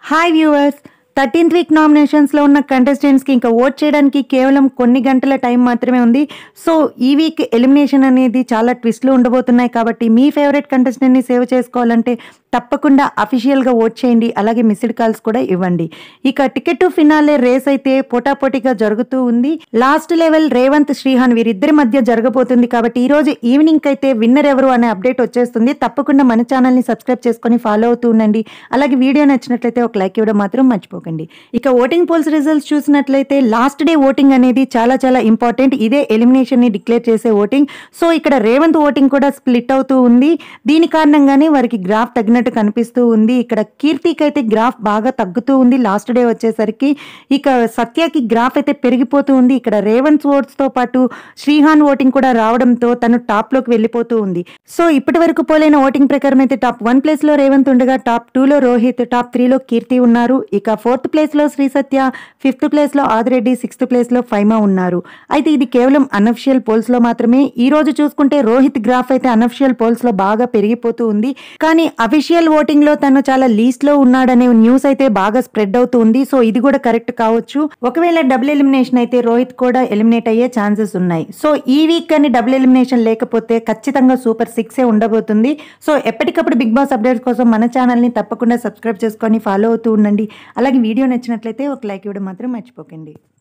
Hi viewers, 13th week నామినేషన్స్లో ఉన్న కంటెస్టెంట్స్కి ఇంకా vote చేయడానికి కేవలం కొన్ని గంటల టైం మాత్రమే ఉంది. సో ఈ వీక్ ఎలిమినేషన్ అనేది చాలా ట్విస్ట్లు ఉండబోతున్నాయి. కాబట్టి మీ ఫేవరెట్ కంటెస్టెంట్ని సేవ్ చేసుకోవాలంటే తప్పకుండా అఫీషియల్గా ఓట్ చేయండి. అలాగే మిస్డ్ కాల్స్ కూడా ఇవ్వండి. ఇక టికెట్ టు ఫినాలే రేస్ అయితే పోటాపోటీగా జరుగుతూ ఉంది. లాస్ట్ లెవెల్ రేవంత్, శ్రీహాన్ వీరిద్దరి మధ్య జరగబోతుంది. కాబట్టి ఈ రోజు ఈవినింగ్ అయితే విన్నర్ ఎవరు అనే అప్డేట్ వచ్చేస్తుంది. తప్పకుండా మన ఛానల్ని సబ్స్క్రైబ్ చేసుకొని ఫాలో అవుతూ ఉండండి. అలాగే వీడియో నచ్చినట్లయితే ఒక లైక్ ఇవ్వడం మాత్రం మర్చిపోకండి. ఇక ఓటింగ్ పోల్స్ రిజల్ట్స్ చూసినట్లయితే లాస్ట్ డే ఓటింగ్ అనేది చాలా చాలా ఇంపార్టెంట్. ఇదే ఎలిమినేషన్ ని డిక్లేర్ చేసే ఓటింగ్. సో ఇక్కడ రేవంత్ ఓటింగ్ కూడా స్ప్లిట్ అవుతూ ఉంది. దీని కారణంగానే వారికి గ్రాఫ్ తగ్గినట్టు కనిపిస్తూ ఉంది. ఇక్కడ కీర్తికి అయితే గ్రాఫ్ బాగా తగ్గుతూ ఉంది లాస్ట్ డే వచ్చేసరికి. ఇక సత్యకి గ్రాఫ్ అయితే పెరిగిపోతూ ఉంది. ఇక్కడ రేవంత్ ఓట్స్ తో పాటు శ్రీహాన్ ఓటింగ్ కూడా రావడంతో తను టాప్ లోకి వెళ్ళిపోతూ ఉంది. సో ఇప్పటి వరకు పోలైన ఓటింగ్ ప్రకారం అయితే టాప్ 1 ప్లేస్ లో రేవంత్ ఉండగా టాప్ 2 లో రోహిత్, టాప్ 3 లో కీర్తి ఉన్నారు. ఇక 4th ప్లేస్ లో శ్రీ సత్య, 5th ప్లేస్ లో ఆదిరెడ్డి, 6th ప్లేస్ లో ఫైమా ఉన్నారు. అయితే ఇది కేవలం అనఫిషియల్ పోల్స్ లో మాత్రమే. ఈ రోజు చూసుకుంటే రోహిత్ గ్రాఫ్ అయితే అనఫిషియల్ పోల్స్ లో బాగా పెరిగిపోతూ ఉంది. కానీ అఫీషియల్ ఓటింగ్ లో తను చాలా లీస్ట్ లో ఉన్నాడనే న్యూస్ అయితే బాగా స్ప్రెడ్ అవుతూ ఉంది. సో ఇది కూడా కరెక్ట్ కావచ్చు. ఒకవేళ డబుల్ ఎలిమినేషన్ అయితే రోహిత్ కూడా ఎలిమినేట్ అయ్యే ఛాన్సెస్ ఉన్నాయి. సో ఈ వీక్ కానీ డబుల్ ఎలిమినేషన్ లేకపోతే ఖచ్చితంగా సూపర్ 6 ఉండబోతుంది. సో ఎప్పటికప్పుడు బిగ్ బాస్ అప్డేట్స్ కోసం మన ఛానల్ని తప్పకుండా సబ్స్క్రైబ్ చేసుకొని ఫాలో అవుతూ ఉండండి. అలాగే వీడియో నచ్చినట్లయితే ఒక లైక్ ఇవ్వడం మాత్రం మర్చిపోకండి.